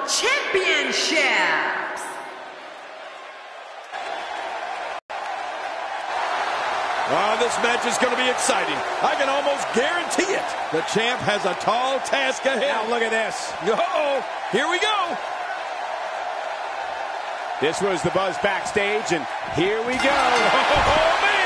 Championships. Oh, this match is going to be exciting. I can almost guarantee it. The champ has a tall task ahead. Now look at this. Uh-oh, here we go. This was the buzz backstage, and here we go. Oh, man.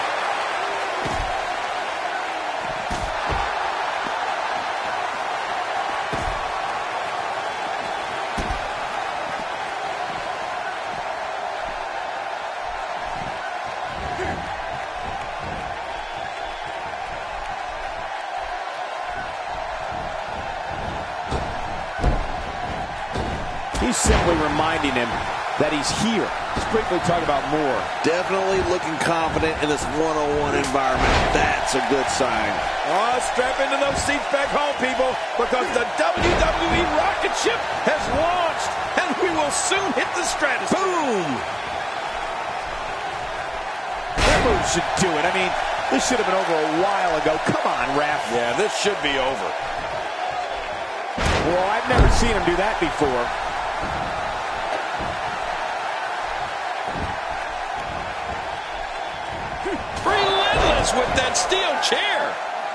He's simply reminding him that he's here. Sprinkly talk about more. Definitely looking confident in this one-on-one environment. That's a good sign. Oh, strap into those seats back home, people, because the WWE rocket ship has launched, and we will soon hit the stratosphere. Boom! That move should do it. I mean, this should have been over a while ago. Come on, ref. Yeah, this should be over. Well, I've never seen him do that before. Relentless with that steel chair.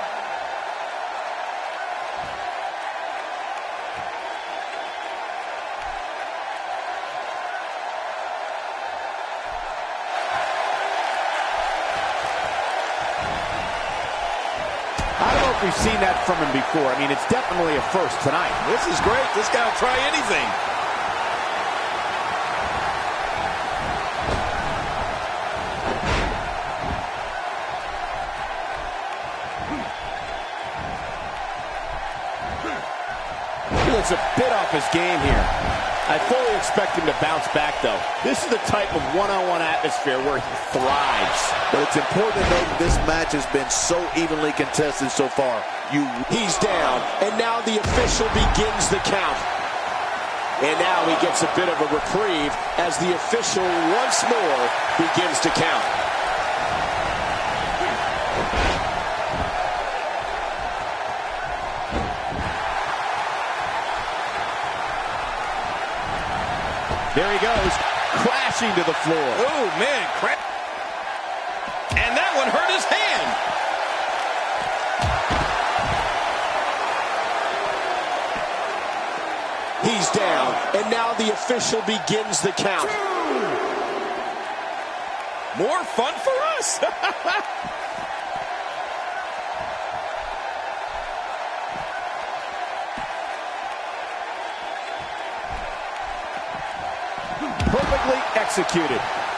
I don't know if we've seen that from him before. I mean, it's definitely a first tonight. This is great. This guy will try anything. He looks a bit off his game here. I fully expect him to bounce back, though. This is the type of one-on-one atmosphere where he thrives. But it's important to note that this match has been so evenly contested so far. He's down, and now the official begins the count. And now he gets a bit of a reprieve as the official once more begins to count. There he goes, crashing to the floor. Oh, man. Crap. And that one hurt his hand. He's down, and now the official begins the count. More fun for us. Perfectly executed.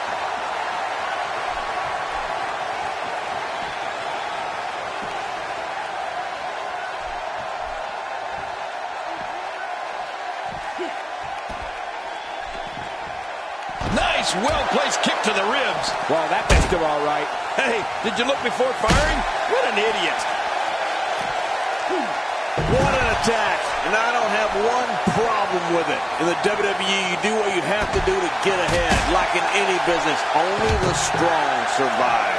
Nice, well-placed kick to the ribs. Well, that missed him all right. Hey, did you look before firing? What an idiot. What an attack. And I don't have one problem with it. In the WWE, you do what you have to do to get ahead. Like in any business, only the strong survive.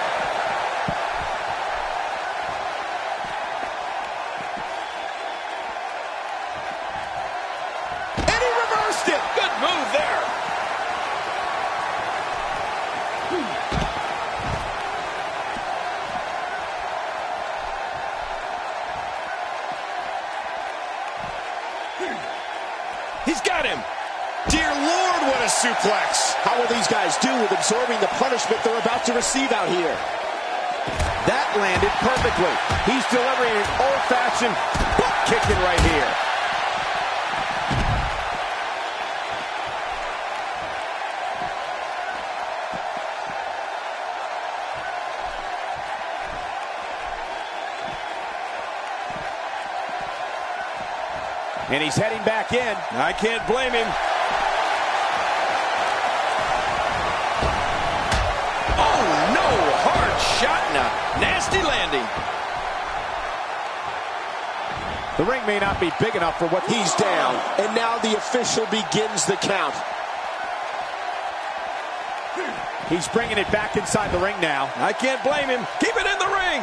And he reversed it. Good move there. He's got him. Dear Lord, what a suplex. How will these guys do with absorbing the punishment they're about to receive out here? That landed perfectly. He's delivering an old-fashioned butt kicking right here. And he's heading back in. I can't blame him. Oh, no. Hard shot and a nasty landing. The ring may not be big enough for what he's down. And now the official begins the count. He's bringing it back inside the ring now. I can't blame him. Keep it in the ring.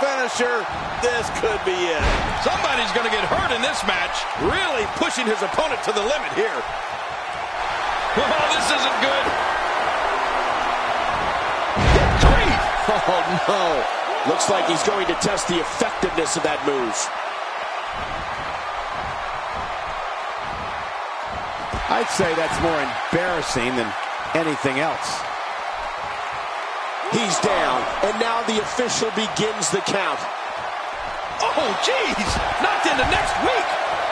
finisher. This could be it. Somebody's going to get hurt in this match. Really pushing his opponent to the limit here. Oh, this isn't good. Good grief. Oh, no. Looks like he's going to test the effectiveness of that move. I'd say that's more embarrassing than anything else. He's down, and now the official begins the count. Oh, jeez. Knocked into next week.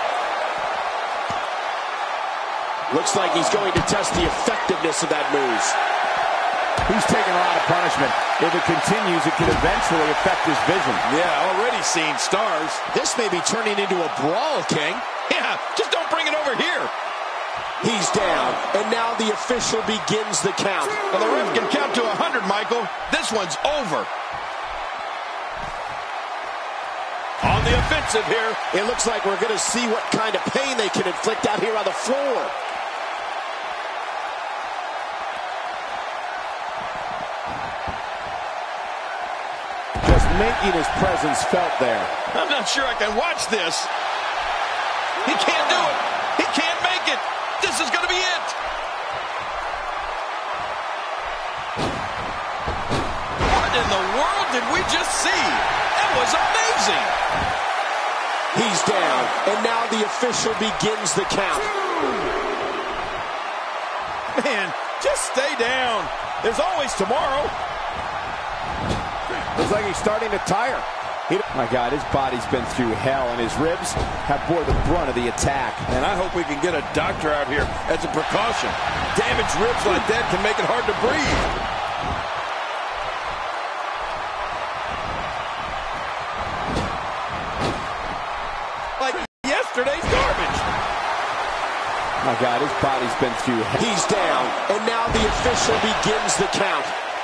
Looks like he's going to test the effectiveness of that move. He's taking a lot of punishment. If it continues, it could eventually affect his vision. Yeah, already seeing stars. This may be turning into a brawl, King. Yeah, just don't bring it over here. He's down, and now the official begins the count. Well, the ref can count to 100, Michael. This one's over. On the offensive here. It looks like we're going to see what kind of pain they can inflict out here on the floor. Just making his presence felt there. I'm not sure I can watch this. He can't do it. He can't make it. This is going to be it. What in the world did we just see? That was amazing. He's down, and now the official begins the count. Man, just stay down. There's always tomorrow. Looks like he's starting to tire. My God, his body's been through hell, and his ribs have bore the brunt of the attack. And I hope we can get a doctor out here as a precaution. Damaged ribs like that can make it hard to breathe. Like yesterday's garbage. My God, his body's been through hell. He's down, and now the official begins the count.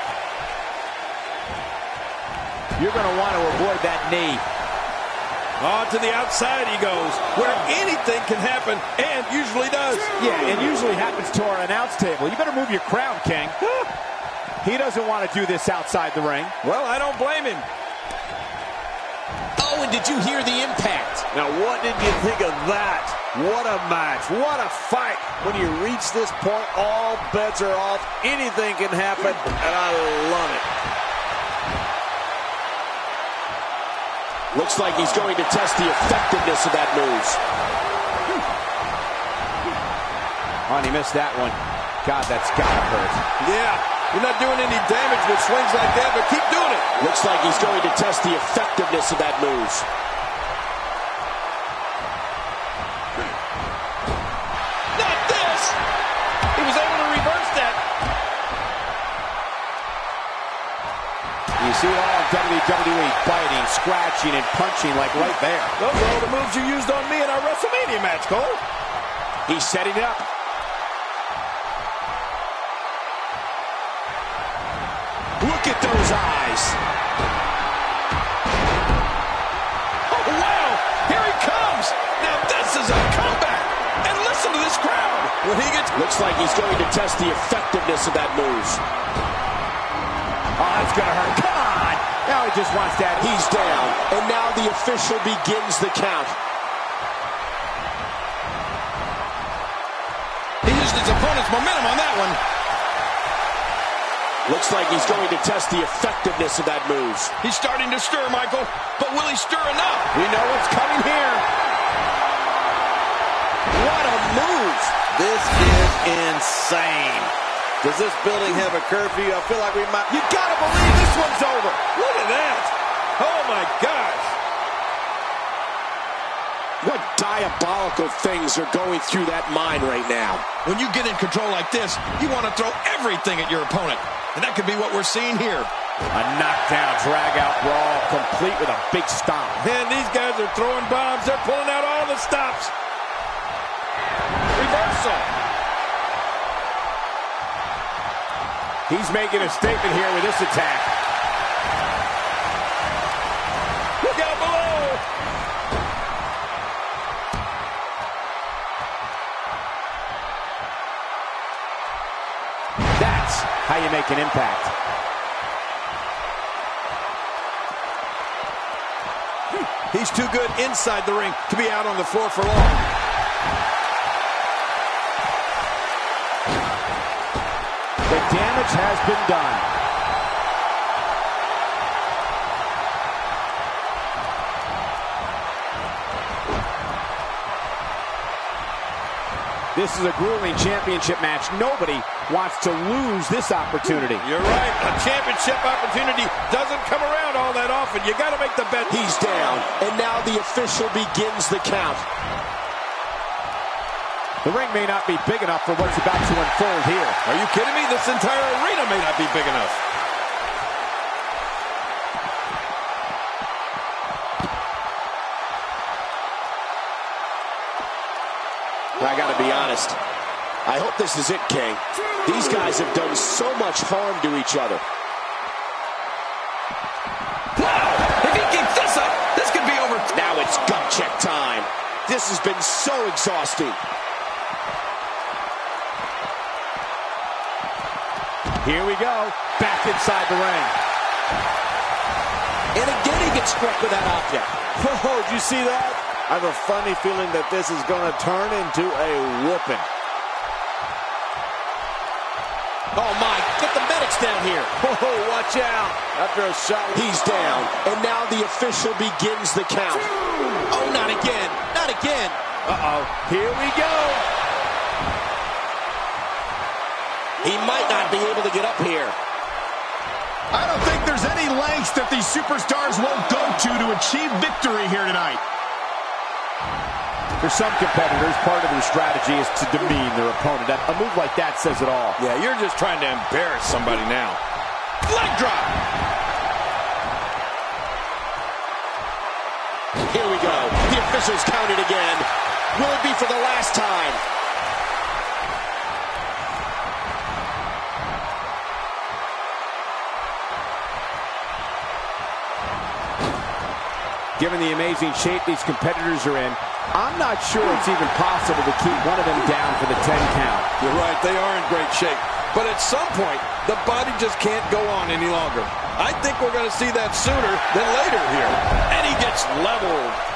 You're going to want to avoid that knee. On to the outside he goes, where anything can happen, and usually does. Yeah, it usually happens to our announce table. You better move your crown, King. He doesn't want to do this outside the ring. Well, I don't blame him. Oh, and did you hear the impact? Now, what did you think of that? What a match. What a fight. When you reach this point, all bets are off. Anything can happen, and I love it. Looks like he's going to test the effectiveness of that move. Oh, and he missed that one. God, that's got to hurt. Yeah, you're not doing any damage with swings like that, but keep doing it. Looks like he's going to test the effectiveness of that move. Not this. He was able to reverse that. You see it all in WWE, biting, scratching, and punching like right there. Those are all the moves you used on me in our WrestleMania match, Cole. He's setting it up. Look at those eyes. Oh, wow. Here he comes. Now this is a comeback. And listen to this crowd. When he gets... Looks like he's going to test the effectiveness of that move. Oh, that's going to hurt. Come on. Now he just wants that. He's down, and now the official begins the count. He used his opponent's momentum on that one. Looks like he's going to test the effectiveness of that move. He's starting to stir, Michael. But will he stir enough? We know what's coming here. What a move. This is insane. Does this building have a curfew? I feel like we might... You got to believe this one's over. Look at that. Oh, my gosh. What diabolical things are going through that mind right now? When you get in control like this, you want to throw everything at your opponent. And that could be what we're seeing here. A knockdown, drag-out brawl, complete with a big stomp. Man, these guys are throwing bombs. They're pulling out all the stops. Reversal. He's making a statement here with this attack. Look out below. That's how you make an impact. He's too good inside the ring to be out on the floor for long. The damage has been done. This is a grueling championship match. Nobody wants to lose this opportunity. You're right. A championship opportunity doesn't come around all that often. You got to make the bet. He's down, and now the official begins the count. The ring may not be big enough for what's about to unfold here. Are you kidding me? This entire arena may not be big enough. I gotta be honest. I hope this is it, King. These guys have done so much harm to each other. Wow! If he keeps this up, this could be over. Now it's gut check time. This has been so exhausting. Here we go. Back inside the ring. And again he gets struck with that object. Oh, did you see that? I have a funny feeling that this is going to turn into a whooping. Oh, my. Get the medics down here. Oh, watch out. After a shot. He's down. And now the official begins the count. Oh, not again. Not again. Uh-oh. Here we go. He might not be able to get up here. I don't think there's any lengths that these superstars won't go to achieve victory here tonight. For some competitors, part of their strategy is to demean their opponent. A move like that says it all. Yeah, you're just trying to embarrass somebody now. Leg drop! Here we go. The officials counted again. Will it be for the last time? Given the amazing shape these competitors are in, I'm not sure it's even possible to keep one of them down for the 10 count. You're right, they are in great shape. But at some point, the body just can't go on any longer. I think we're going to see that sooner than later here. And he gets leveled.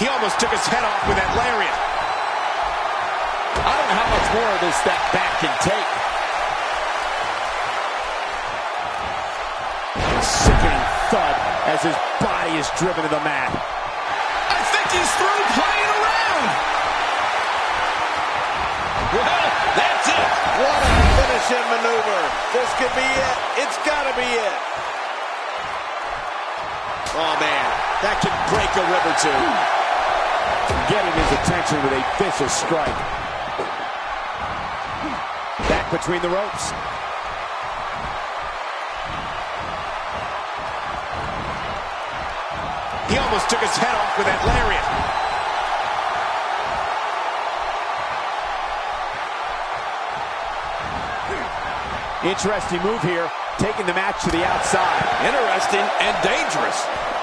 He almost took his head off with that lariat. I don't know how much more of this that back can take. Sickening thud as his body is driven to the mat. I think he's through playing around. Well, that's it. What a finishing maneuver. This could be it. It's got to be it. Oh, man, that can break a rib or two. Getting his attention with a vicious strike. Back between the ropes. He almost took his head off with that lariat. Interesting move here, taking the match to the outside. Interesting and dangerous.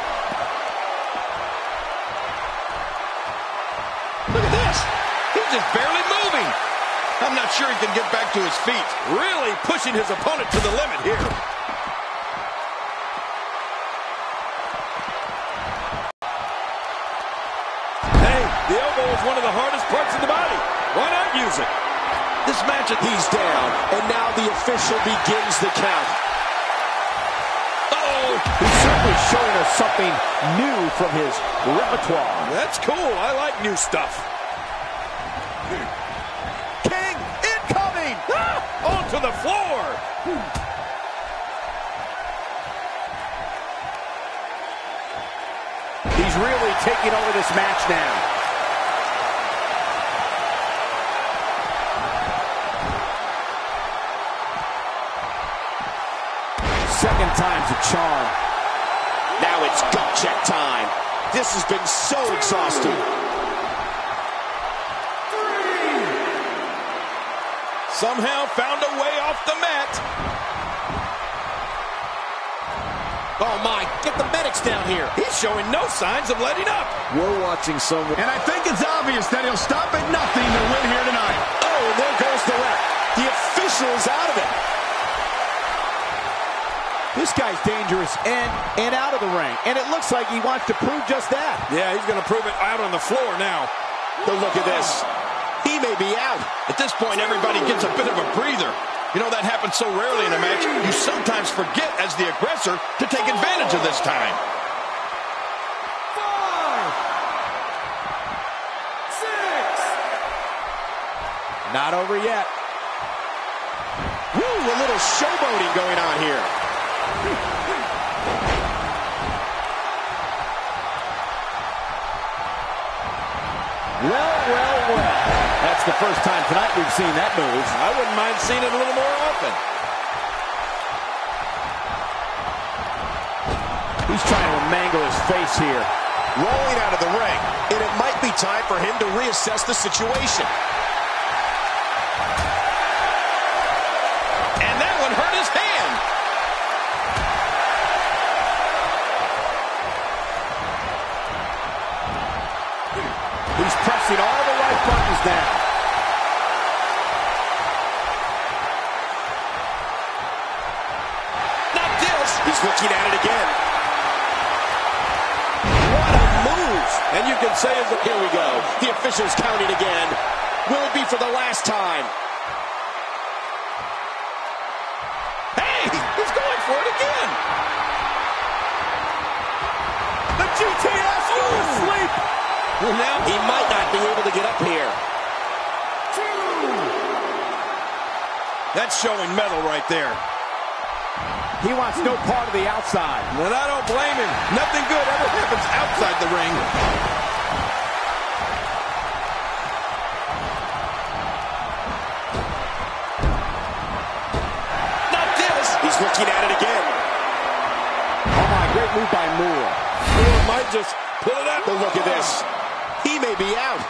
Look at this. He's just barely moving. I'm not sure he can get back to his feet. Really pushing his opponent to the limit here. Hey, the elbow is one of the hardest parts of the body. Why not use it? This match, He's down, and now the official begins the count. uh-oh. He's certainly showing us something new from his repertoire. That's cool. I like new stuff. King incoming! Ah, onto the floor. He's really taking over this match now. Second time's a charm. Now it's gut check time. This has been so exhausting. Somehow found a way off the mat. Oh, my. Get the medics down here. He's showing no signs of letting up. We're watching someone. And I think it's obvious that he'll stop at nothing to win here tonight. Oh, and there goes the ref. The official is out of it. This guy's dangerous and out of the ring. And it looks like he wants to prove just that. Yeah, he's going to prove it out on the floor now. But look at this. He may be out. At this point, everybody gets a bit of a breather. You know, that happens so rarely in a match, you sometimes forget as the aggressor to take advantage of this time. 5, 6. Not over yet. Woo, a little showboating going on here. Well. That's the first time tonight we've seen that move. I wouldn't mind seeing it a little more often. He's trying to mangle his face here. Rolling out of the ring, and it might be time for him to reassess the situation. And that one hurt his hand. He's pressing all the right buttons now. Not this. He's looking at it again. What a move. And you can say, Here we go. The official's counting again. Will it be for the last time? hey, he's going for it again. The GTS goes to sleep. Well, now He might not be able to get up here. that's showing metal right there. He wants no part of the outside. And I don't blame him. Nothing good ever happens outside the ring. Not this. He's looking at it again. Oh my, great move by Moore. Moore might just pull it out. But look at this. He may be out.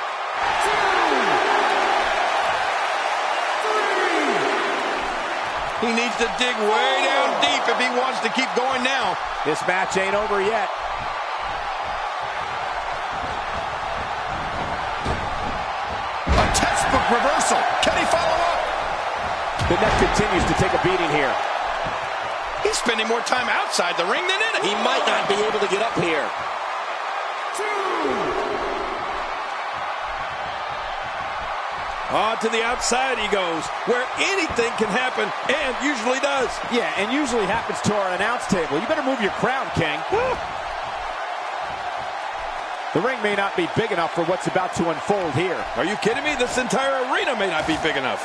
He needs to dig way down deep if he wants to keep going now. This match ain't over yet. A textbook reversal. Can he follow up? The neck continues to take a beating here. He's spending more time outside the ring than in it. He might not be able to get up here. On to the outside he goes, where anything can happen, and usually does. Yeah, and usually happens to our announce table. You better move your crown, King. The ring may not be big enough for what's about to unfold here. Are you kidding me? This entire arena may not be big enough.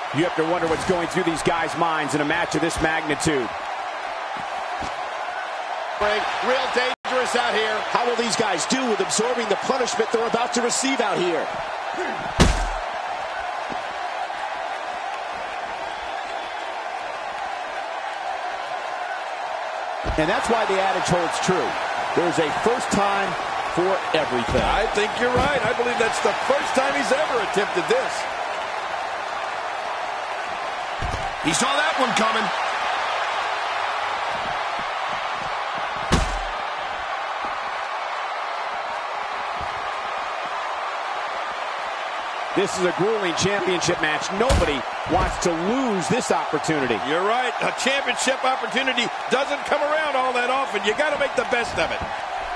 You have to wonder what's going through these guys' minds in a match of this magnitude. Real dangerous out here. How will these guys do with absorbing the punishment they're about to receive out here? And that's why the adage holds true. There's a first time for everything. I think you're right. I believe that's the first time he's ever attempted this. He saw that one coming. This is a grueling championship match. Nobody wants to lose this opportunity. You're right. A championship opportunity doesn't come around all that often. You got to make the best of it.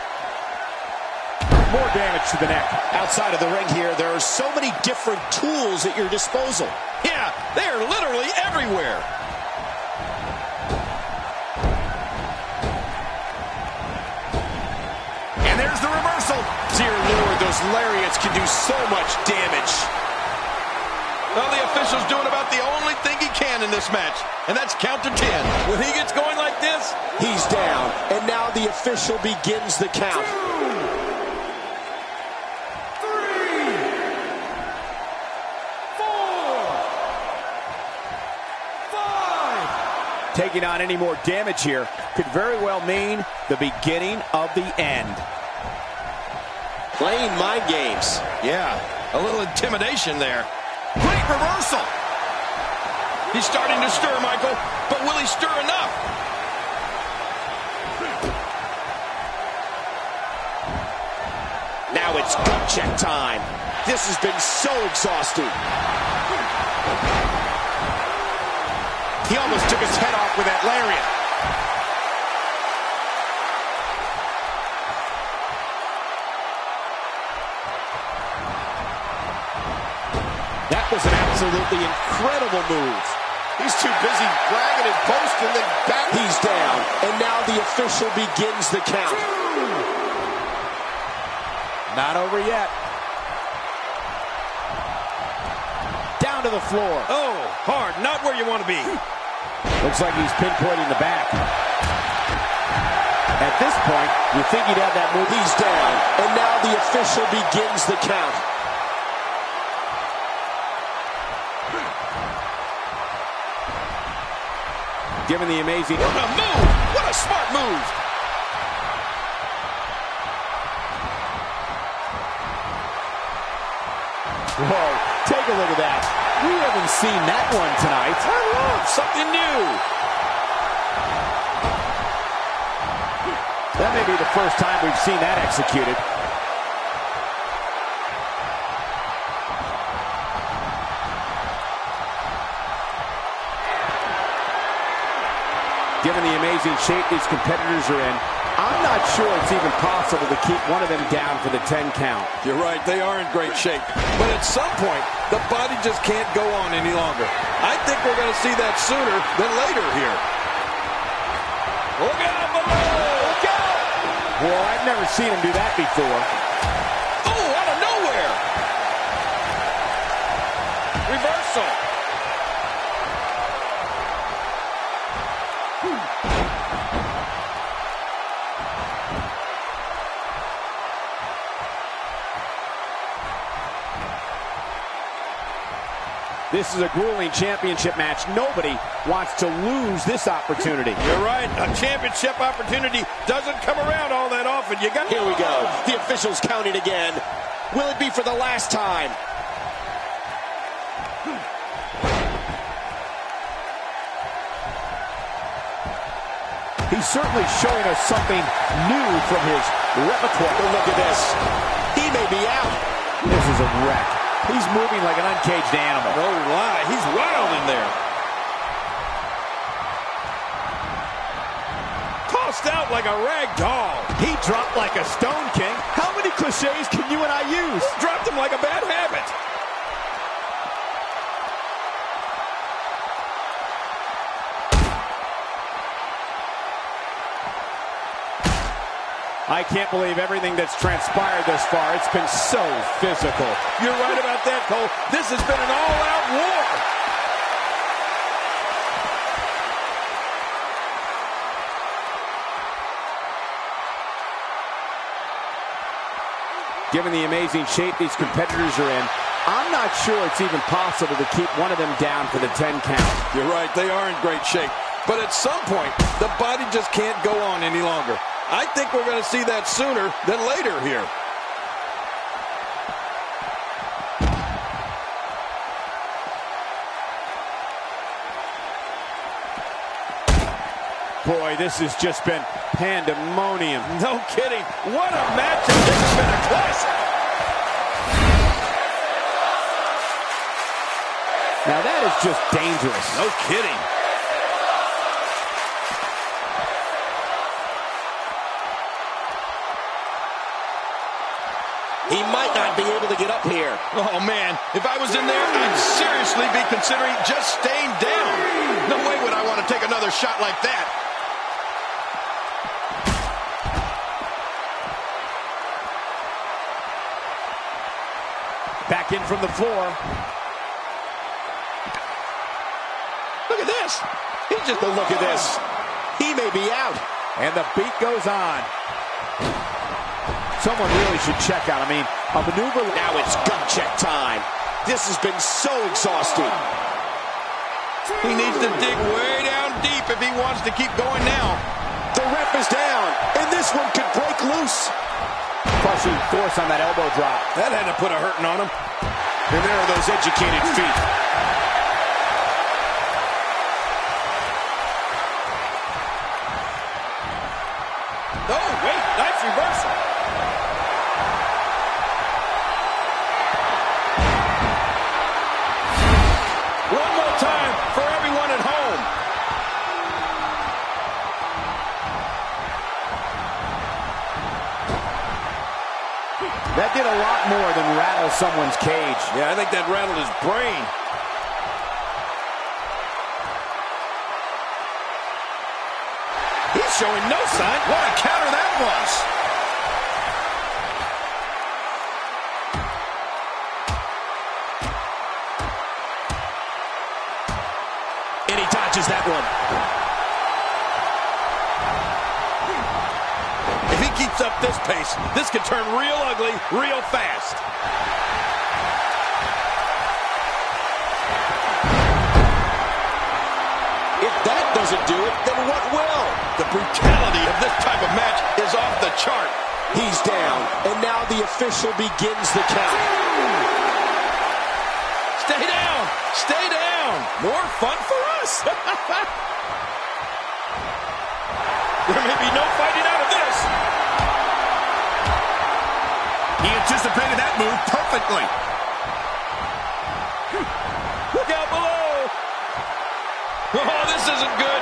More damage to the neck. Outside of the ring here, there are so many different tools at your disposal. Yeah, they're literally everywhere. And there's the reversal. Dear Lord, those lariats can do so much damage. Well, the official's doing about the only thing he can in this match, and that's count to 10. When he gets going like this, he's down, and now the official begins the count. 2, 3, 4, 5. Taking on any more damage here could very well mean the beginning of the end. Playing mind games. yeah, a little intimidation there. Great reversal. He's starting to stir, Michael, but will he stir enough? Now it's gut check time. This has been so exhausting. He almost took his head off with that lariat. That was an absolutely incredible move. He's too busy bragging and boasting and back. He's down, and now the official begins the count. Not over yet. Down to the floor. Oh, hard, not where you want to be. Looks like he's pinpointing the back. At this point, you think he'd have that move. He's down, and now the official begins the count. Given the amazing... What a move! What a smart move! Whoa, take a look at that. We haven't seen that one tonight. I love something new. That may be the first time we've seen that executed. Given the amazing shape these competitors are in, I'm not sure it's even possible to keep one of them down for the 10 count. You're right, they are in great shape. But at some point, the body just can't go on any longer. I think we're going to see that sooner than later here. Look out below! Look out! Well, I've never seen him do that before. Oh, out of nowhere! Reversal. This is a grueling championship match. Nobody wants to lose this opportunity. You're right. A championship opportunity doesn't come around all that often. You got. Here we go. The official's counting again. Will it be for the last time? He's certainly showing us something new from his repertoire. But look at this. He may be out. This is a wreck. He's moving like an uncaged animal. No lie. He's wild in there. Tossed out like a rag doll. He dropped like a stone, King. How many cliches can you and I use? Dropped him like a bad habit. I can't believe everything that's transpired thus far. It's been so physical. You're right about that, Cole. This has been an all-out war. given the amazing shape these competitors are in, I'm not sure it's even possible to keep one of them down for the 10 count. You're right, they are in great shape. But at some point, the body just can't go on any longer. I think we're going to see that sooner than later here. Boy, this has just been pandemonium. No kidding. What a match. This has been a classic. Now that is just dangerous. No kidding. He might not be able to get up here. Oh, man. If I was in there, I'd seriously be considering just staying down. No way would I want to take another shot like that. Back in from the floor. Look at this. He's just a look at this. He may be out. And the beat goes on. Someone really should check out. I mean, a maneuver. Now it's gut check time. This has been so exhausting. He needs to dig way down deep if he wants to keep going now. The ref is down, and this one could break loose. Crushing force on that elbow drop. That had to put a hurting on him. And there are those educated feet. Oh, wait. Nice reversal. One more time for everyone at home. That did a lot more than rattle someone's cage. Yeah, I think that rattled his brain. He's showing no sign. What a counter that was. And he dodges that one. If he keeps up this pace, this could turn real ugly real fast. If that doesn't do it, then what will? The brutality of this type of match is off the chart. He's down, and now the official begins the count. Stay down! Stay down! More fun for us! There may be no fighting out of this. He anticipated that move perfectly. Look out below! Oh, this isn't good!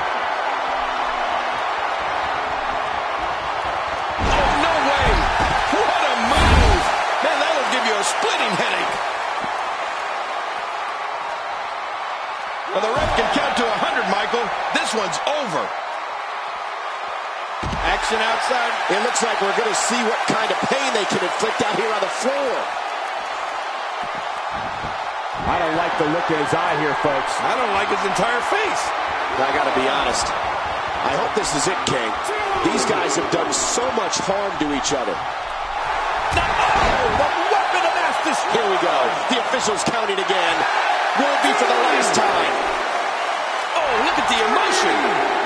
Oh, no way! What a move! Man, that'll give you a splitting headache. Well, the ref can count to 100, Michael. This one's over. Action outside. It looks like we're going to see what kind of pain they can inflict out here on the floor. I don't like the look in his eye here, folks. I don't like his entire face. I got to be honest. I hope this is it, King. These guys have done so much harm to each other. Oh, the weapon of mass destruction. Here we go. The official's counting again. Will it be for the last time? Oh, look at the emotion.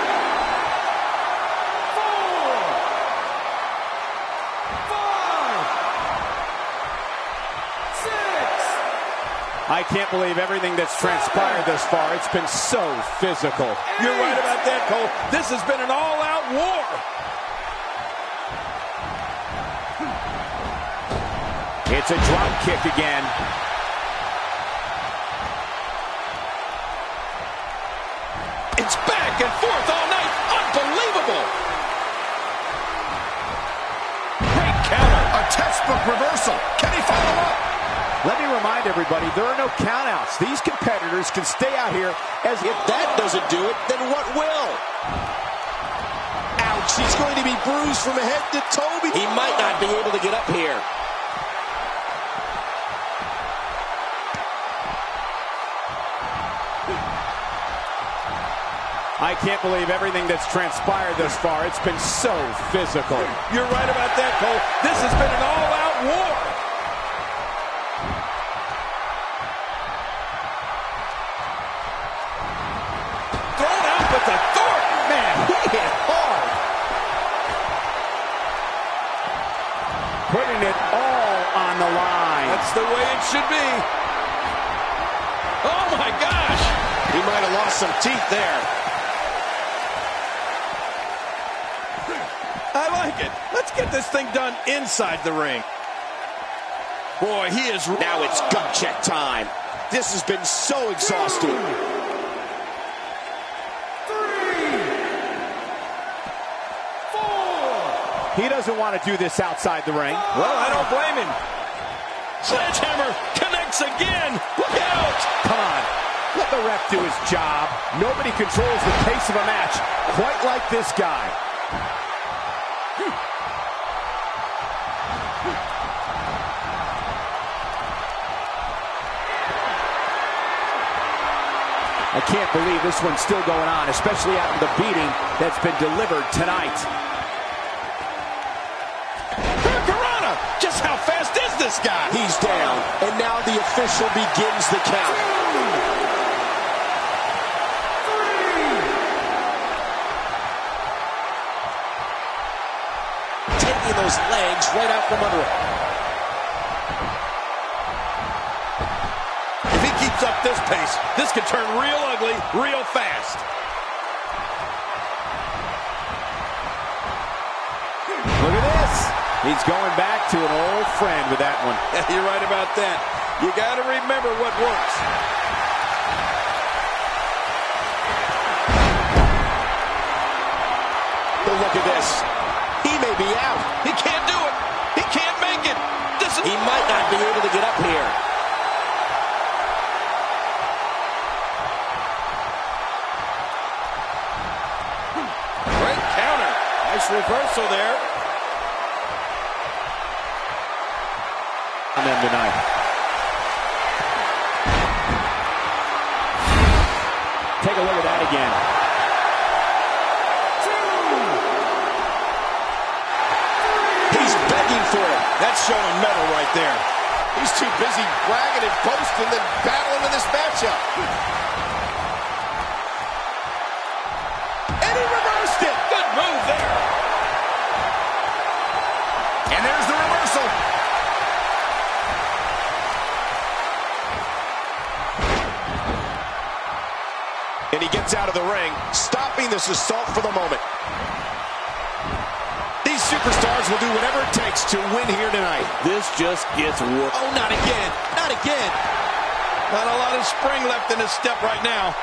4, 5, 6. I can't believe everything that's transpired thus far. It's been so physical. You're right about that, Cole. This has been an all-out war. It's a drop kick again. It's back and forth all night. Unbelievable. Great counter. A textbook reversal. Can he follow up? Let me remind everybody, there are no countouts. These competitors can stay out here as If that doesn't do it, then what will? Ouch, he's going to be bruised from head to toe. He might not be able to get up here. I can't believe everything that's transpired thus far. It's been so physical. You're right about that, Cole. This has been an all-out war. Thrown out with authority. Man, he hit hard. Putting it all on the line. That's the way it should be. Oh, my gosh. He might have lost some teeth there. I like it. Let's get this thing done inside the ring. Boy, he is... Now it's gut check time. This has been so exhausting. He doesn't want to do this outside the ring. Well, I don't blame him. Sledgehammer connects again. Look out. Come on. Let the ref do his job. Nobody controls the pace of a match quite like this guy. I can't believe this one's still going on, especially after the beating that's been delivered tonight. Hurricanrana! Just how fast is this guy? He's down, and now the official begins the count. Taking those legs right out from under him. If he keeps up this pace, this could turn real ugly real fast. Look at this. He's going back to an old friend with that one. You're right about that. You got to remember what works. But look at this. He may be out. He can't do it. He can't make it. He might not be able to get up here. Great counter. Nice reversal there. On them tonight. Take a look at that again. He's begging for it. That's showing metal right there. He's too busy bragging and boasting than battling in this matchup. And he reversed it. Good move there. And there's the reversal. And he gets out of the ring, stopping this assault for the moment. These superstars will do whatever it takes to win here tonight. This just gets worked. Oh, not again. Not again. Not a lot of spring left in his step right now.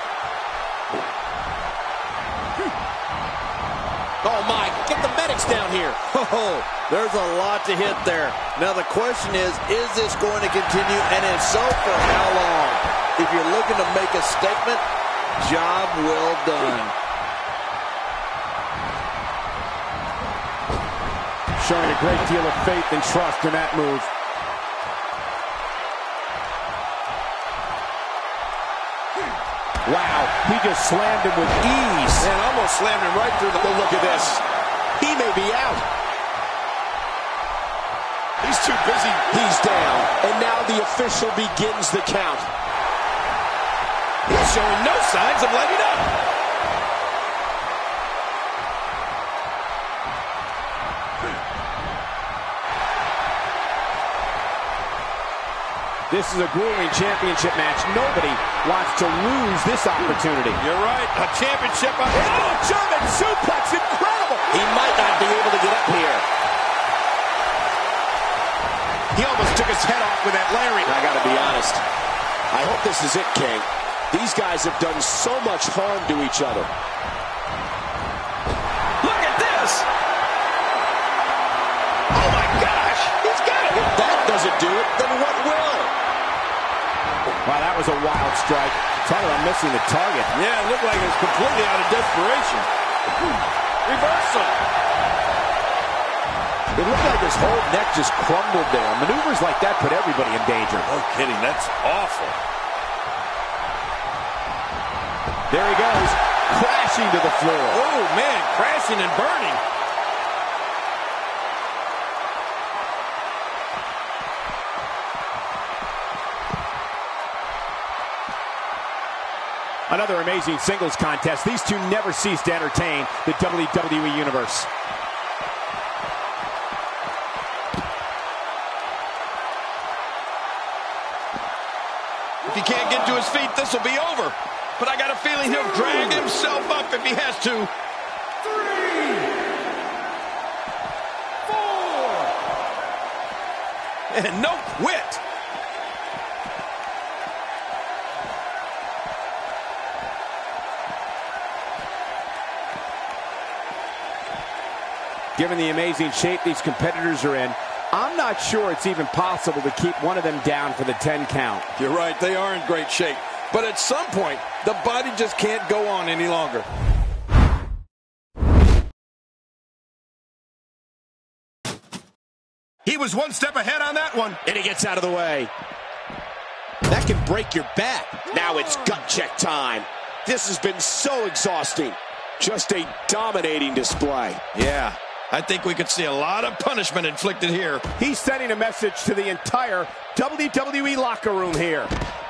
Oh, my. Get the medics down here. Oh, there's a lot to hit there. Now the question is this going to continue? And if so, for how long? If you're looking to make a statement, job well done. Showing a great deal of faith and trust in that move. Wow, he just slammed him with ease. And almost slammed him right through the... But look at this. He may be out. He's too busy. He's down. And now the official begins the count. He's showing no signs of letting up. This is a grueling championship match. Nobody wants to lose this opportunity. You're right. A championship. Oh, German suplex, incredible. He might not be able to get up here. He almost took his head off with that lariat. I gotta be honest. I hope this is it, King. These guys have done so much harm to each other. Look at this. Oh, my gosh. He's got it. If that doesn't do it, then what will? Wow, that was a wild strike. Talk about missing the target. Yeah, it looked like it was completely out of desperation. Reversal. It looked like his whole neck just crumbled there. Maneuvers like that put everybody in danger. No kidding. That's awful. There he goes, crashing to the floor. Oh, man, crashing and burning. Another amazing singles contest. These two never cease to entertain the WWE Universe. If he can't get to his feet, this will be over. But I got a feeling he'll drag himself up if he has to. 3, 4. And no quit. Given the amazing shape these competitors are in, I'm not sure it's even possible to keep one of them down for the 10 count. You're right, they are in great shape. But at some point, the body just can't go on any longer. He was one step ahead on that one. And he gets out of the way. That can break your back. Now it's gut check time. This has been so exhausting. Just a dominating display. Yeah, I think we could see a lot of punishment inflicted here. He's sending a message to the entire WWE locker room here.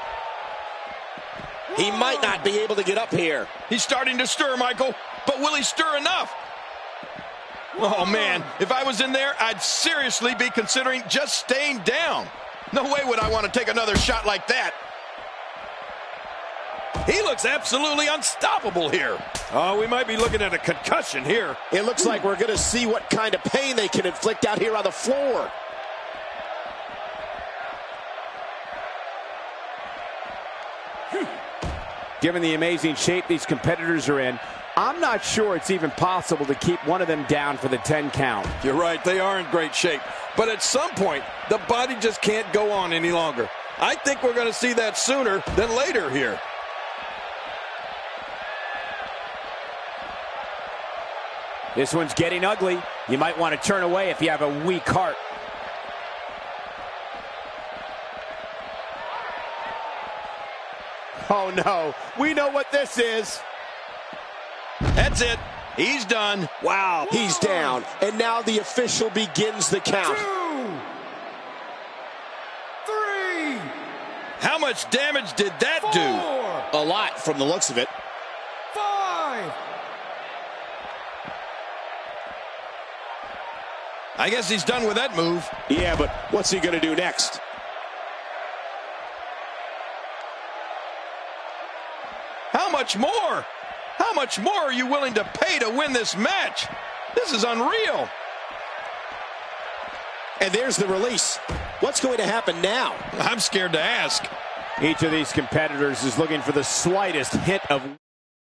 He might not be able to get up here. He's starting to stir, Michael, but will he stir enough? Oh, man, if I was in there, I'd seriously be considering just staying down. No way would I want to take another shot like that. He looks absolutely unstoppable here. Oh, we might be looking at a concussion here. It looks like we're going to see what kind of pain they can inflict out here on the floor. Given the amazing shape these competitors are in, I'm not sure it's even possible to keep one of them down for the 10 count. You're right, they are in great shape. But at some point, the body just can't go on any longer. I think we're going to see that sooner than later here. This one's getting ugly. You might want to turn away if you have a weak heart. Oh no, we know what this is. That's it. He's done. Wow. He's down. And now the official begins the count. 2, 3. How much damage did that 4, do? A lot from the looks of it. 5. I guess he's done with that move. Yeah, but what's he going to do next? How much more? How much more are you willing to pay to win this match? This is unreal. And there's the release. What's going to happen now? I'm scared to ask. Each of these competitors is looking for the slightest hint of... In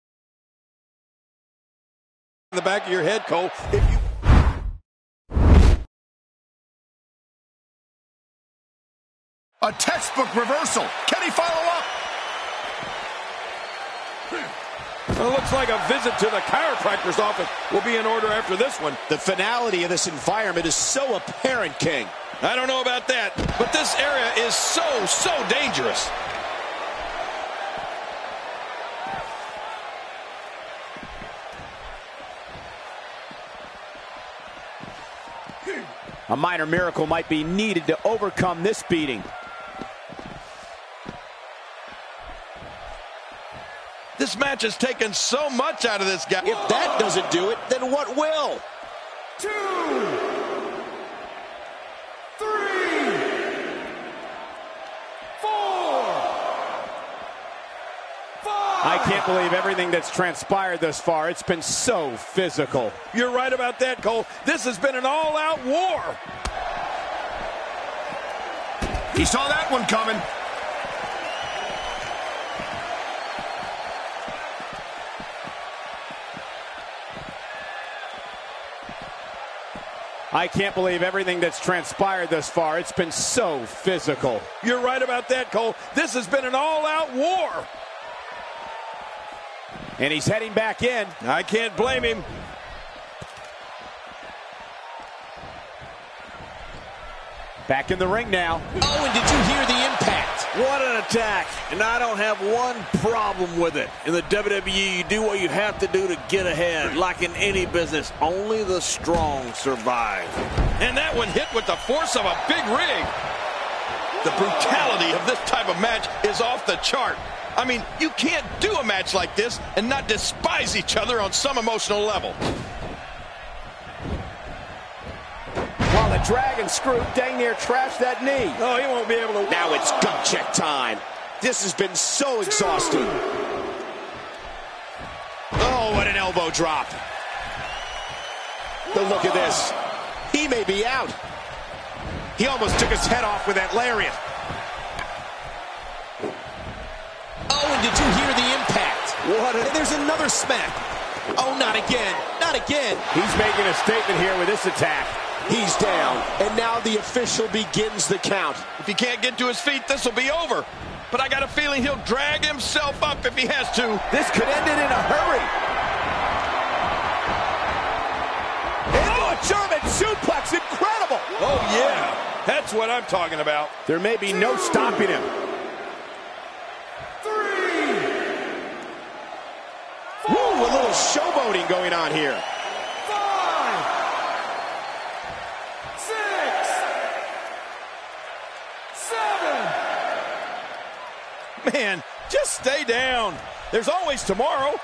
the back of your head, Cole, if you... A textbook reversal. Can he follow up? It looks like a visit to the chiropractor's office will be in order after this one. The finality of this environment is so apparent, King. I don't know about that, but this area is so dangerous. A minor miracle might be needed to overcome this beating. This match has taken so much out of this guy. If that doesn't do it, then what will? 2, 3, 4, 5. I can't believe everything that's transpired thus far. It's been so physical. You're right about that, Cole. This has been an all-out war. He saw that one coming. I can't believe everything that's transpired thus far. It's been so physical. You're right about that, Cole. This has been an all-out war. And he's heading back in. I can't blame him. Back in the ring now. Oh, and did you hear the impact? What an attack. And I don't have one problem with it. In the WWE, you do what you have to do to get ahead. Like in any business, only the strong survive. And that one hit with the force of a big rig. The brutality of this type of match is off the chart. I mean, you can't do a match like this and not despise each other on some emotional level. While the Dragon Screw dang near trashed that knee. Oh, he won't be able to. Now it's gut check time. This has been so exhausting. Oh, what an elbow drop. But look at this. He may be out. He almost took his head off with that lariat. Oh, and did you hear the impact? What? And there's another smack. Oh, not again. Not again. He's making a statement here with this attack. He's down, and now the official begins the count. If he can't get to his feet, this will be over. But I got a feeling he'll drag himself up if he has to. This could end it in a hurry. Oh, a German suplex, incredible. Oh, yeah. That's what I'm talking about. There may be no stopping him. 3. Woo, a little showboating going on here. 5. 6. 7. Man, just stay down. There's always tomorrow.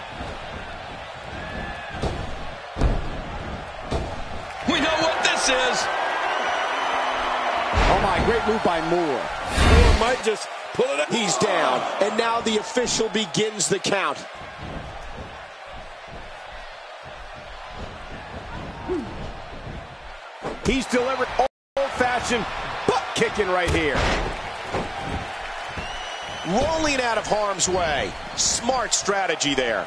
We know what this is. Oh my, great move by Moore. Moore might just pull it up. He's down, and now the official begins the count. He's delivered old-fashioned butt kicking right here. Rolling out of harm's way. Smart strategy there.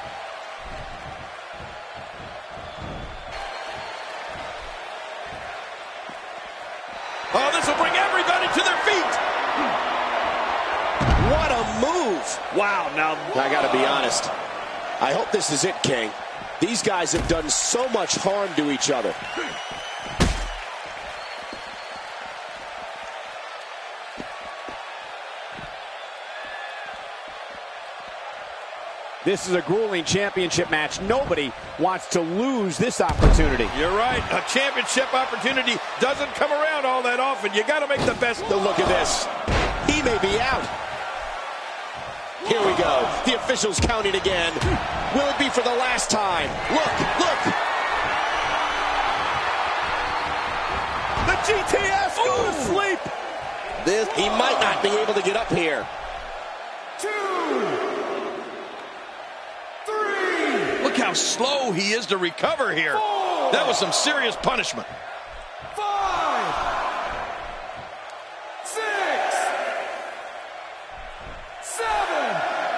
Oh, this will bring everybody to their feet. What a move. Wow, now. I gotta be honest. I hope this is it, King. These guys have done so much harm to each other. This is a grueling championship match. Nobody wants to lose this opportunity. You're right. A championship opportunity doesn't come around all that often. You got to make the best. Look at this. He may be out. Here we go. The official's counting again. Will it be for the last time? Look, look. The GTS go to sleep. He might not be able to get up here. 2. 3. Look how slow he is to recover here. 4. That was some serious punishment. 5. 6. 7.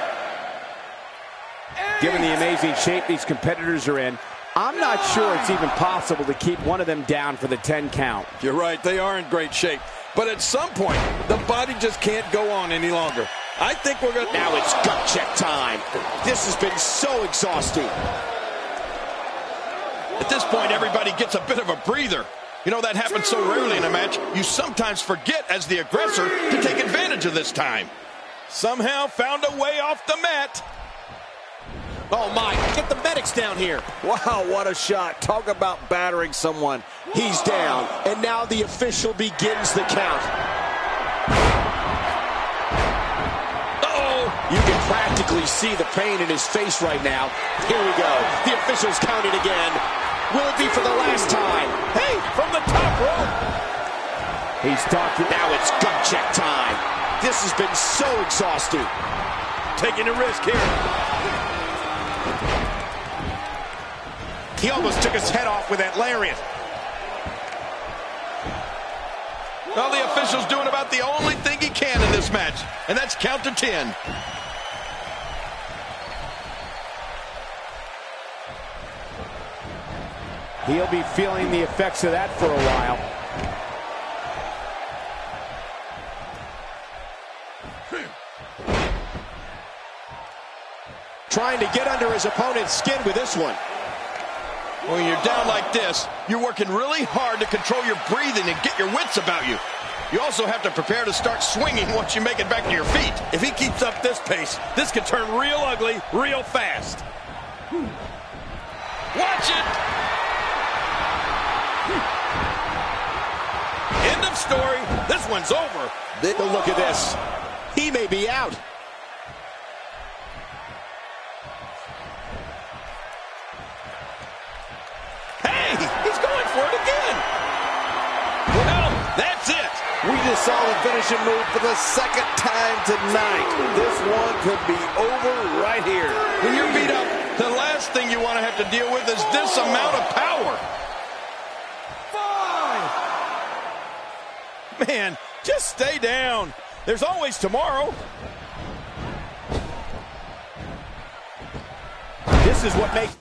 8. Given the amazing shape these competitors are in, I'm not sure it's even possible to keep one of them down for the 10 count. You're right, they are in great shape. But at some point, the body just can't go on any longer. I think we're going to... Now it's gut check time. This has been so exhausting. At this point, everybody gets a bit of a breather. You know, that happens so rarely in a match, you sometimes forget as the aggressor to take advantage of this time. Somehow found a way off the mat. Oh, my. Get the medics down here. Wow, what a shot. Talk about battering someone. He's down, and now the official begins the count. Uh-oh. You can practically see the pain in his face right now. Here we go. The official's counting again. Will it be for the last time? Hey, from the top rope. He's talking. Now it's gut check time. This has been so exhausting. Taking a risk here. He almost took his head off with that lariat. Well, the official's doing about the only thing he can in this match, and that's count to 10. He'll be feeling the effects of that for a while. Trying to get under his opponent's skin with this one. When you're down like this, you're working really hard to control your breathing and get your wits about you. You also have to prepare to start swinging once you make it back to your feet. If he keeps up this pace, this could turn real ugly real fast. Watch it! End of story. This one's over. Look at this. He may be out. Hey, he's going for it again. Well, that's it. We just saw the finishing move for the second time tonight. This one could be over right here. When you're beat up, the last thing you want to have to deal with is this amount of power. 5. Man, just stay down. There's always tomorrow. This is what makes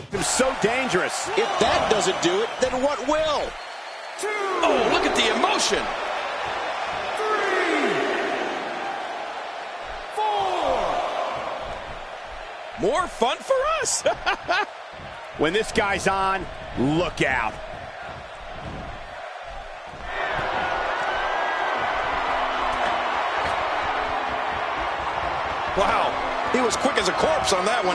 make them so dangerous. If that doesn't do it, then what will? 2, Oh, look at the emotion. 3, 4. More fun for us. When this guy's on, look out. Wow, he was quick as a corpse on that one.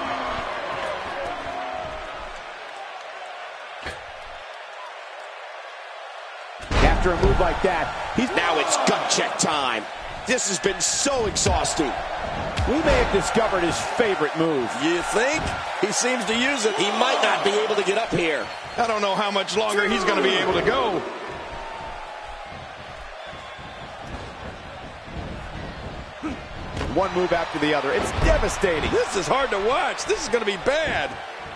After a move like that, Now it's gut check time. This has been so exhausting. we may have discovered his favorite move. You think? He seems to use it. He might not be able to get up here. I don't know how much longer he's going to be able to go. One move after the other. It's devastating. This is hard to watch. This is going to be bad.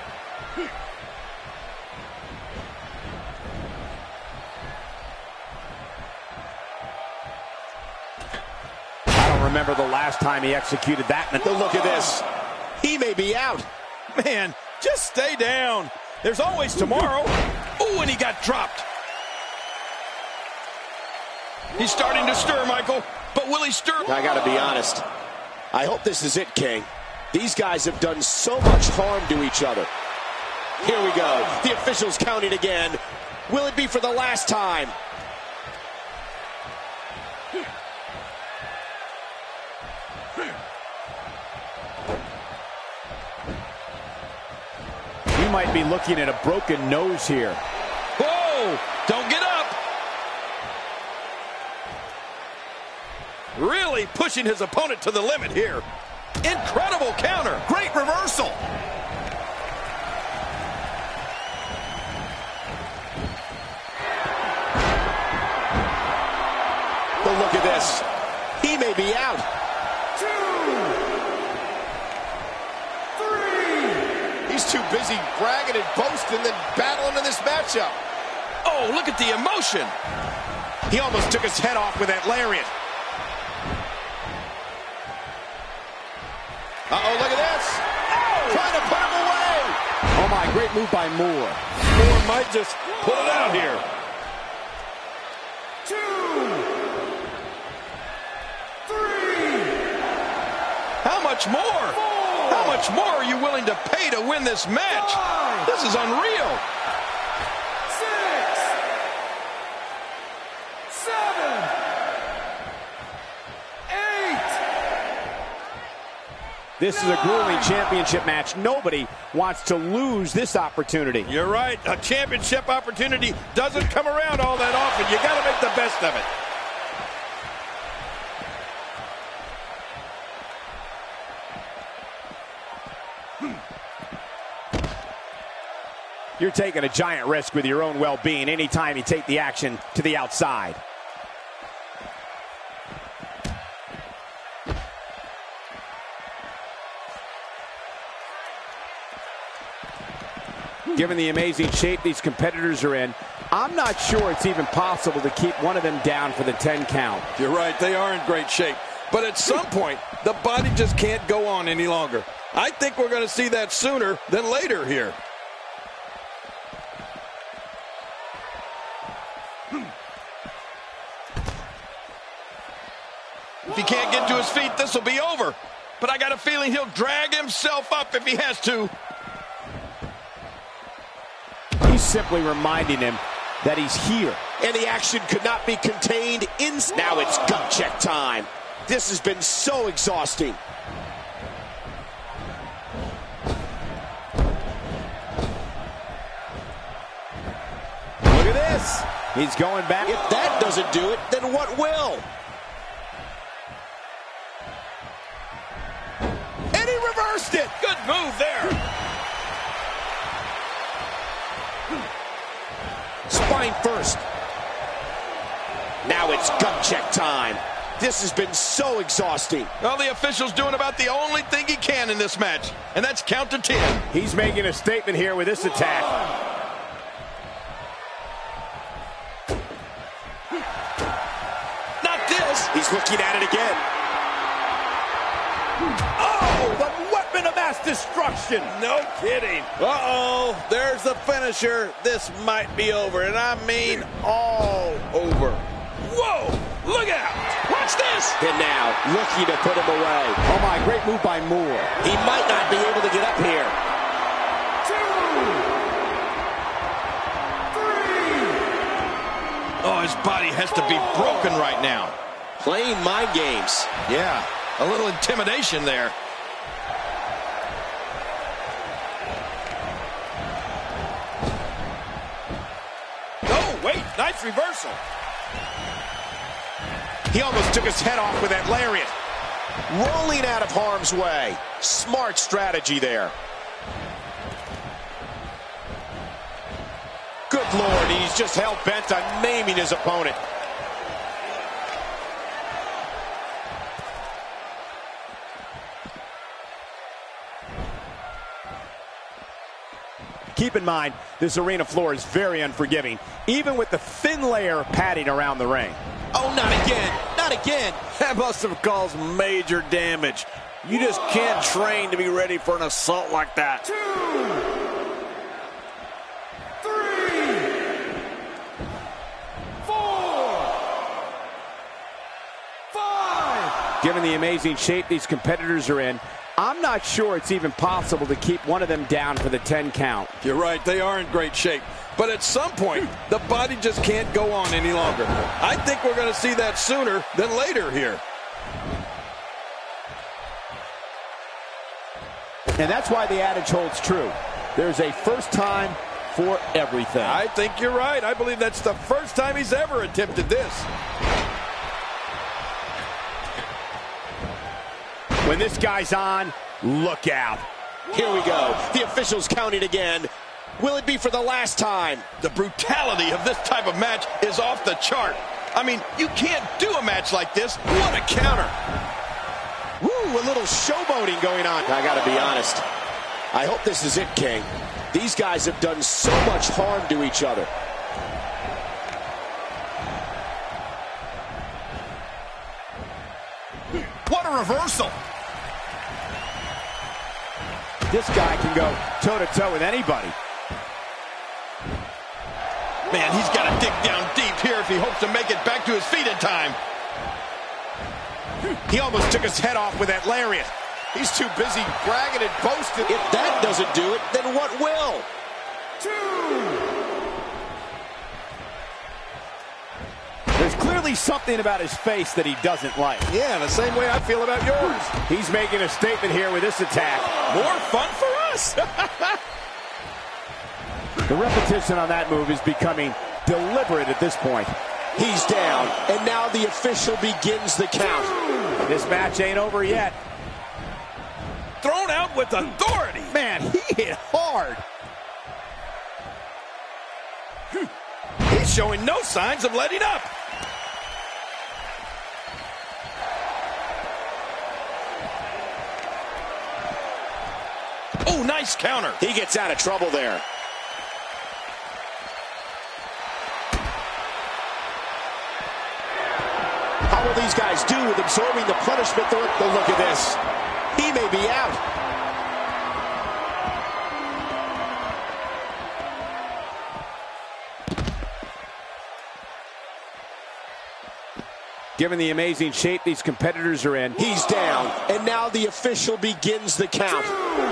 I don't remember the last time he executed that. Look at this. He may be out. Man, just stay down. There's always tomorrow. Oh, and he got dropped. He's starting to stir, Michael. But will he stir? I gotta be honest. I hope this is it, King. These guys have done so much harm to each other. Here we go. The official's counting again. Will it be for the last time? We might be looking at a broken nose here. Whoa! Don't get up! Really pushing his opponent to the limit here. Incredible counter. Great reversal. But look at this. He may be out. 2, 3. He's too busy bragging and boasting than battling in this matchup. Oh, look at the emotion. He almost took his head off with that lariat. Uh-oh, look at this. Trying to put him away. Oh my, great move by Moore. Moore might just pull it out here. 2, 3. How much more? How much more are you willing to pay to win this match? This is unreal. 6, 7, 8. This is a grueling championship match. Nobody wants to lose this opportunity. You're right. A championship opportunity doesn't come around all that often. You got to make the best of it. You're taking a giant risk with your own well-being anytime you take the action to the outside. Given the amazing shape these competitors are in, I'm not sure it's even possible to keep one of them down for the 10 count. You're right. They are in great shape. But at some point, the body just can't go on any longer. I think we're going to see that sooner than later here. If he can't get to his feet, this will be over. But I got a feeling he'll drag himself up if he has to. He's simply reminding him that he's here. And the action could not be contained. Now it's gut check time. This has been so exhausting. Look at this. He's going back. If that doesn't do it, then what will? And he reversed it. Good move there. Spine first. Now it's gut check time. This has been so exhausting. Well, the official's doing about the only thing he can in this match, and that's count to 10. He's making a statement here with this attack. Not this. He's looking at it again. Oh, but what weapon of mass destruction. No kidding. Uh-oh, there's the finisher. This might be over, and I mean all over. Whoa, look out. Watch this. And now, looking to put him away. Oh my, great move by Moore. He might not be able to get up here. 2, 3. Oh, his body has to be broken right now. Playing mind games. Yeah, a little intimidation there. Oh, wait, nice reversal. He almost took his head off with that lariat. Rolling out of harm's way. Smart strategy there. Good Lord, he's just hell-bent on maiming his opponent. Keep in mind, this arena floor is very unforgiving, even with the thin layer of padding around the ring. Oh, not again. Not again. That must have caused major damage. You just can't train to be ready for an assault like that. 2, 3, 4, 5. Given the amazing shape these competitors are in, I'm not sure it's even possible to keep one of them down for the 10 count. You're right, they are in great shape. But at some point, the body just can't go on any longer. I think we're going to see that sooner than later here. And that's why the adage holds true. There's a first time for everything. I think you're right. I believe that's the first time he's ever attempted this. When this guy's on, look out. Here we go. The officials counting again. Will it be for the last time? The brutality of this type of match is off the chart. I mean, you can't do a match like this. What a counter. Woo, a little showboating going on. I gotta be honest. I hope this is it, King. These guys have done so much harm to each other. What a reversal. This guy can go toe-to-toe with anybody. Man, he's got to dig down deep here if he hopes to make it back to his feet in time. He almost took his head off with that lariat. He's too busy bragging and boasting. If that doesn't do it, then what will? 2. There's clearly something about his face that he doesn't like. Yeah, the same way I feel about yours. He's making a statement here with this attack. More fun for us. The repetition on that move is becoming deliberate at this point. He's down, and now the official begins the count. This match ain't over yet. Thrown out with authority. Man, he hit hard. He's showing no signs of letting up. Oh, nice counter. He gets out of trouble there. How will these guys do with absorbing the punishment? Look at this. He may be out. Given the amazing shape these competitors are in, He's down, and now the official begins the count.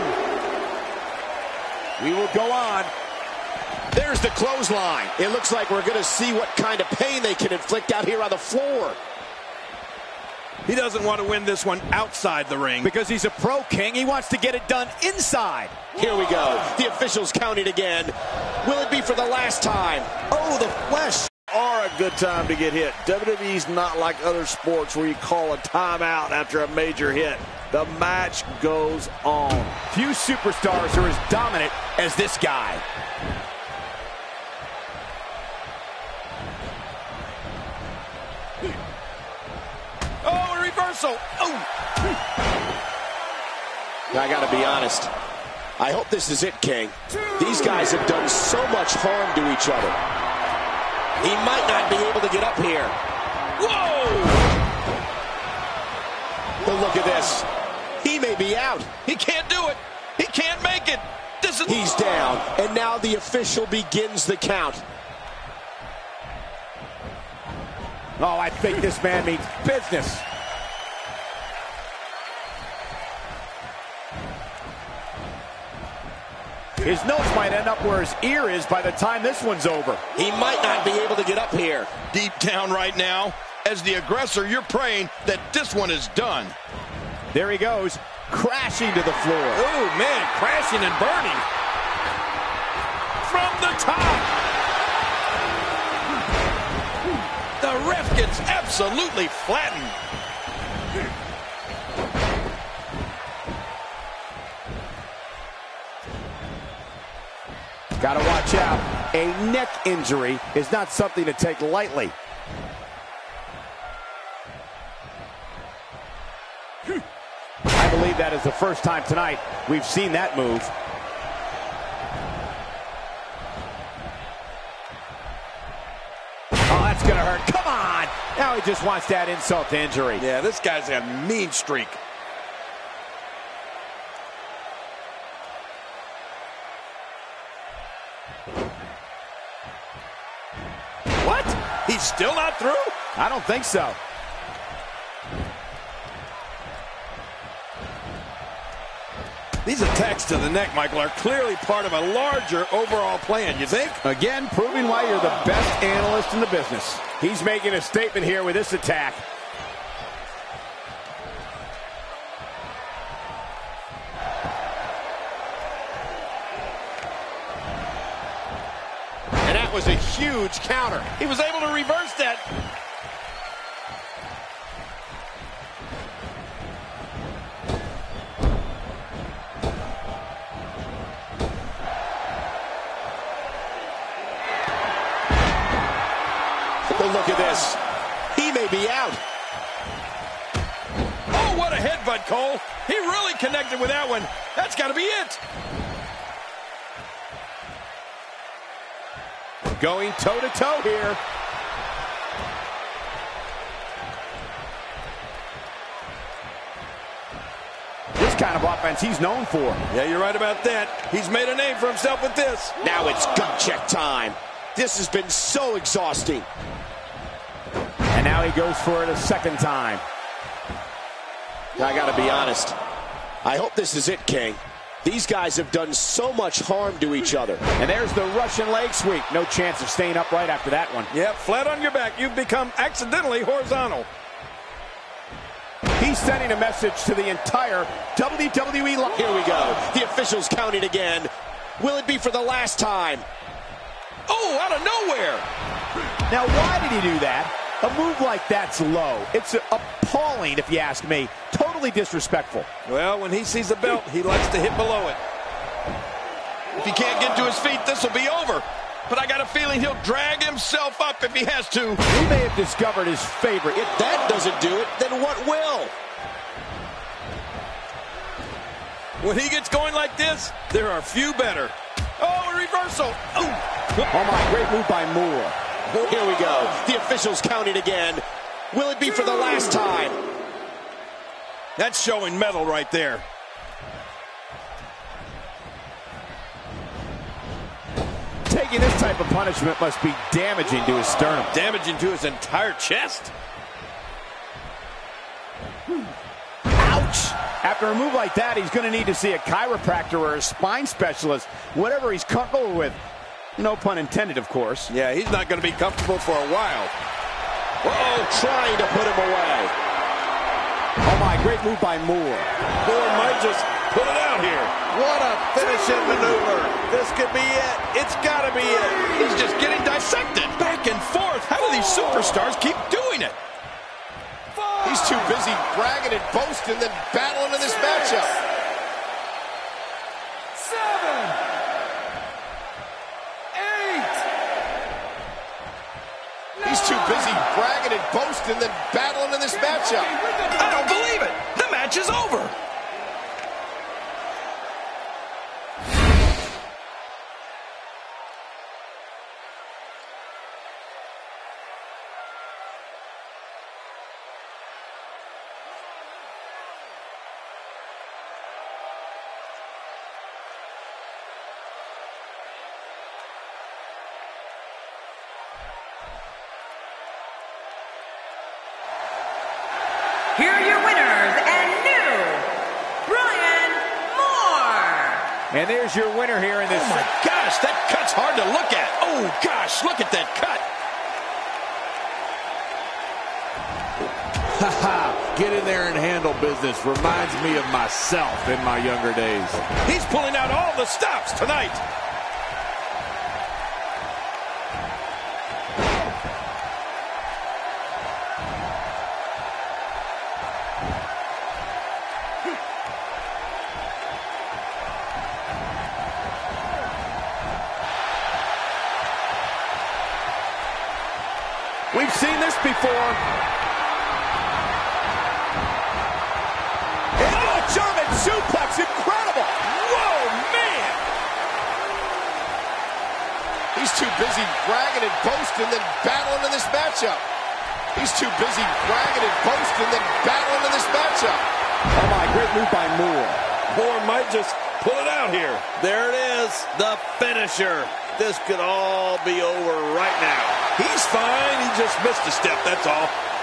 we will go on. There's the clothesline. It looks like we're going to see what kind of pain they can inflict out here on the floor. He doesn't want to win this one outside the ring. Because he's a pro, King. He wants to get it done inside. Here we go. The officials counting again. Will it be for the last time? Oh, the flesh. Are a good time to get hit. WWE's not like other sports where you call a timeout after a major hit. The match goes on. Few superstars are as dominant as this guy. Oh, a reversal. Oh. I got to be honest. I hope this is it, King. These guys have done so much harm to each other. He might not be able to get up here. Whoa! But look at this. He He may be out. He can't do it. He can't make it. He's down, and now the official begins the count. Oh, I think this man means business. His nose might end up where his ear is by the time this one's over. He might not be able to get up here. Deep down right now, as the aggressor, you're praying that this one is done. There he goes, crashing to the floor. Oh, man, crashing and burning. From the top. The ref gets absolutely flattened. Got to watch out. A neck injury is not something to take lightly. I believe that is the first time tonight we've seen that move. Oh, that's going to hurt. Come on. Now he just wants that insult to injury. Yeah, this guy's a mean streak. What? He's still not through? I don't think so. These attacks to the neck, Michael, are clearly part of a larger overall plan, you think? Again, proving why you're the best analyst in the business. He's making a statement here with this attack. And that was a huge counter. He was able to reverse that. Look at this. He may be out. Oh, what a headbutt, Cole. He really connected with that one. That's got to be it. Going toe-to-toe here. This kind of offense he's known for. Yeah, you're right about that. He's made a name for himself with this. Now it's gut check time. This has been so exhausting. And now he goes for it a second time. I gotta be honest. I hope this is it, King. These guys have done so much harm to each other. And there's the Russian leg sweep. No chance of staying upright after that one. Yep, flat on your back. You've become accidentally horizontal. He's sending a message to the entire WWE line. Here we go. The official's counting again. Will it be for the last time? Oh, out of nowhere. Now, why did he do that? A move like that's low. It's appalling, if you ask me. Totally disrespectful. Well, when he sees the belt, he likes to hit below it. If he can't get to his feet, this will be over. But I got a feeling he'll drag himself up if he has to. He may have discovered his favorite. If that doesn't do it, then what will? When he gets going like this, there are few better. Oh, a reversal. Oh, my, great move by Moore. Here we go. The official's counting again. Will it be for the last time? That's showing metal right there. Taking this type of punishment must be damaging to his sternum. Damaging to his entire chest. Ouch! After a move like that, he's going to need to see a chiropractor or a spine specialist, whatever he's comfortable with. No pun intended, of course. Yeah, he's not going to be comfortable for a while. Uh-oh, trying to put him away. Oh, my, great move by Moore. Moore might just put it out here. What a finishing maneuver. This could be it. It's got to be it. He's just getting dissected back and forth. How do these superstars keep doing it? He's too busy bragging and boasting than battling in this matchup. 7, 8. He's too busy bragging and boasting than battling in this matchup. I don't believe it. The match is over. here are your winners and new Brian Moore. And there's your winner here in this. Oh my gosh, that cut's hard to look at. Oh gosh, look at that cut. Get in there and handle business. Reminds me of myself in my younger days. He's pulling out all the stops tonight. We've seen this before. German suplex, incredible! Whoa, man! He's too busy bragging and boasting than battling in this matchup. He's too busy bragging and boasting than battling in this matchup. Oh my, great move by Moore. Moore might just pull it out here. There it is, the finisher. This could all be over right now. He's fine. He just missed a step, that's all.